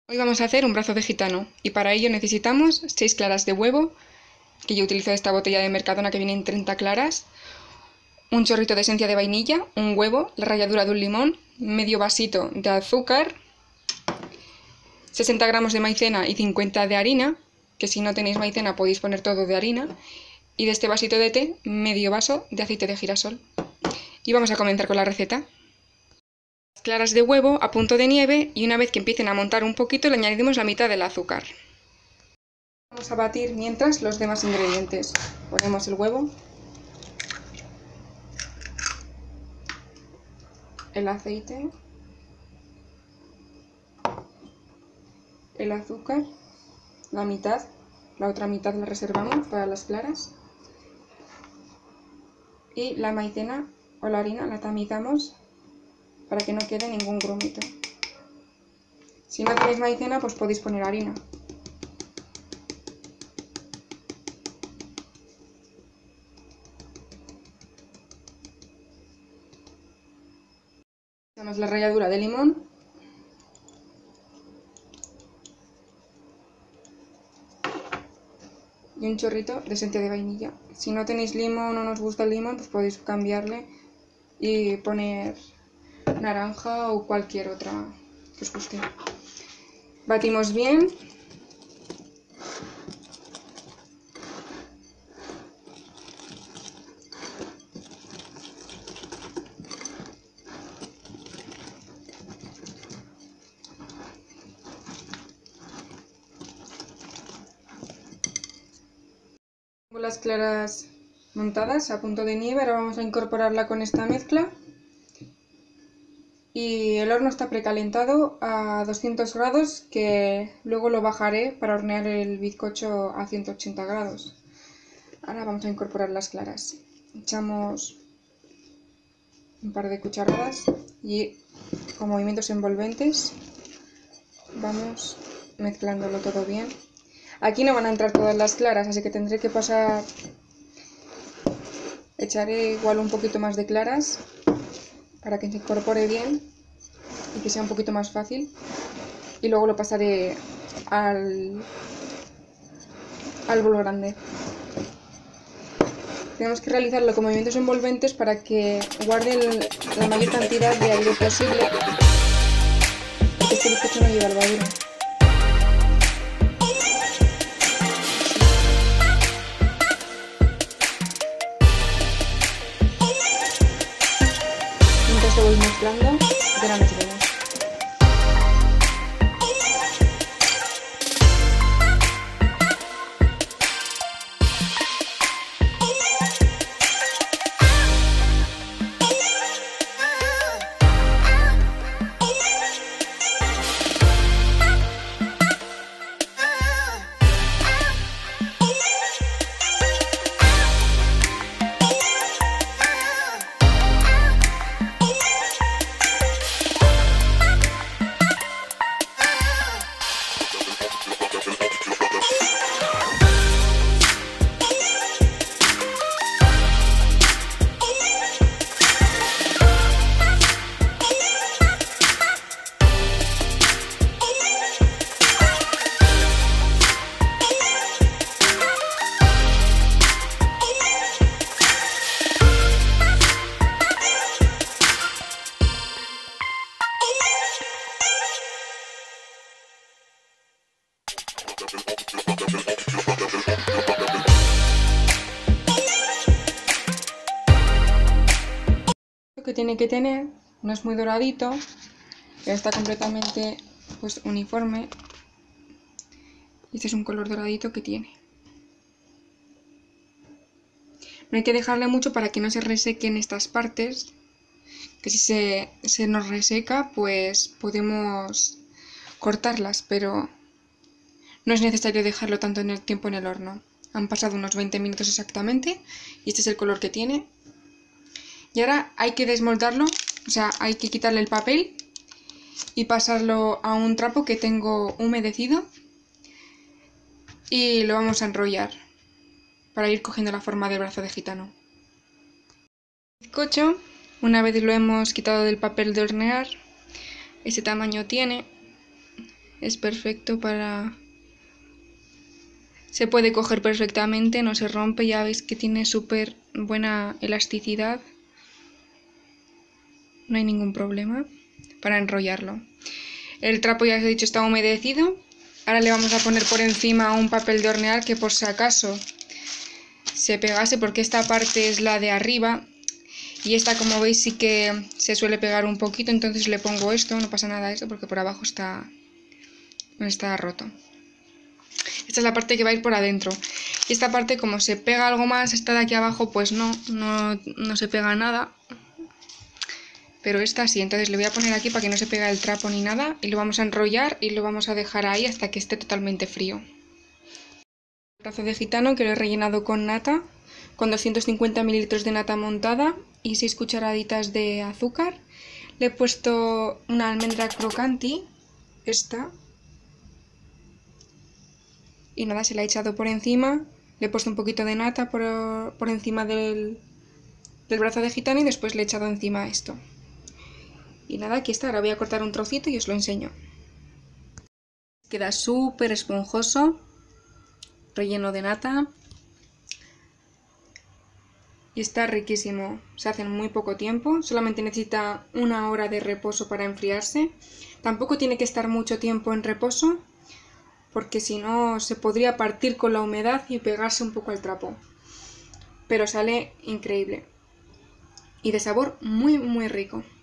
Hoy vamos a hacer un brazo de gitano y para ello necesitamos 6 claras de huevo, que yo utilizo esta botella de Mercadona que viene en 30 claras, un chorrito de esencia de vainilla, un huevo, la ralladura de un limón, medio vasito de azúcar, 60 gramos de maicena y 50 de harina, que si no tenéis maicena podéis poner todo de harina, y de este vasito de té, medio vaso de aceite de girasol. Y vamos a comenzar con la receta. Claras de huevo a punto de nieve y una vez que empiecen a montar un poquito le añadimos la mitad del azúcar. Vamos a batir mientras los demás ingredientes. Ponemos el huevo, el aceite, el azúcar, la mitad, la otra mitad la reservamos para las claras y la maicena o la harina la tamizamos para que no quede ningún grumito. Si no tenéis maicena, pues podéis poner harina. Echamos la ralladura de limón. Y un chorrito de esencia de vainilla. Si no tenéis limón o no os gusta el limón, pues podéis cambiarle y poner naranja o cualquier otra que os guste. Batimos bien. Tengo las claras montadas a punto de nieve, ahora vamos a incorporarla con esta mezcla. Y el horno está precalentado a 200 grados, que luego lo bajaré para hornear el bizcocho a 180 grados. Ahora vamos a incorporar las claras. Echamos un par de cucharadas y con movimientos envolventes vamos mezclándolo todo bien. Aquí no van a entrar todas las claras, así que tendré que pasar... Echaré igual un poquito más de claras para que se incorpore bien y que sea un poquito más fácil, y luego lo pasaré al bol grande. Tenemos que realizarlo con movimientos envolventes para que guarde la mayor cantidad de aire posible y que este bizcocho no lleve levadura. Mientras lo voy mezclando, ya nos vemos. Lo que tiene que tener, no es muy doradito, pero está completamente pues uniforme. Y este es un color doradito que tiene. No hay que dejarle mucho para que no se resequen estas partes, que si se nos reseca pues podemos cortarlas, pero no es necesario dejarlo tanto en el tiempo en el horno. Han pasado unos 20 minutos exactamente y este es el color que tiene. Y ahora hay que desmoldarlo, o sea, hay que quitarle el papel y pasarlo a un trapo que tengo humedecido y lo vamos a enrollar para ir cogiendo la forma del brazo de gitano. El bizcocho, una vez lo hemos quitado del papel de hornear, ese tamaño tiene. Es perfecto para... Se puede coger perfectamente, no se rompe, ya veis que tiene súper buena elasticidad. No hay ningún problema para enrollarlo. El trapo, ya os he dicho, está humedecido. Ahora le vamos a poner por encima un papel de hornear que por si acaso se pegase, porque esta parte es la de arriba y esta, como veis, sí que se suele pegar un poquito, entonces le pongo esto, no pasa nada esto porque por abajo está roto. Esta es la parte que va a ir por adentro. Y esta parte, como se pega algo más, esta de aquí abajo pues no se pega nada. Pero esta sí, entonces le voy a poner aquí para que no se pegue el trapo ni nada. Y lo vamos a enrollar y lo vamos a dejar ahí hasta que esté totalmente frío. El brazo de gitano que lo he rellenado con nata, con 250 mililitros de nata montada y 6 cucharaditas de azúcar. Le he puesto una almendra crocanti, esta. Y nada, se la he echado por encima. Le he puesto un poquito de nata por encima del brazo de gitano y después le he echado encima esto. Y nada, aquí está. Ahora voy a cortar un trocito y os lo enseño. Queda súper esponjoso, relleno de nata. Y está riquísimo. Se hace en muy poco tiempo. Solamente necesita 1 hora de reposo para enfriarse. Tampoco tiene que estar mucho tiempo en reposo, porque si no se podría partir con la humedad y pegarse un poco al trapo. Pero sale increíble. Y de sabor muy muy rico.